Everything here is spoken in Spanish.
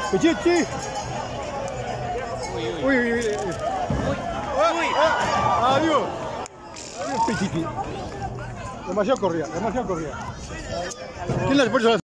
Pitxitxi. Uy. Adiós. Adiós, Pitxitxi. Demasiado corría. ¿Quién las puso?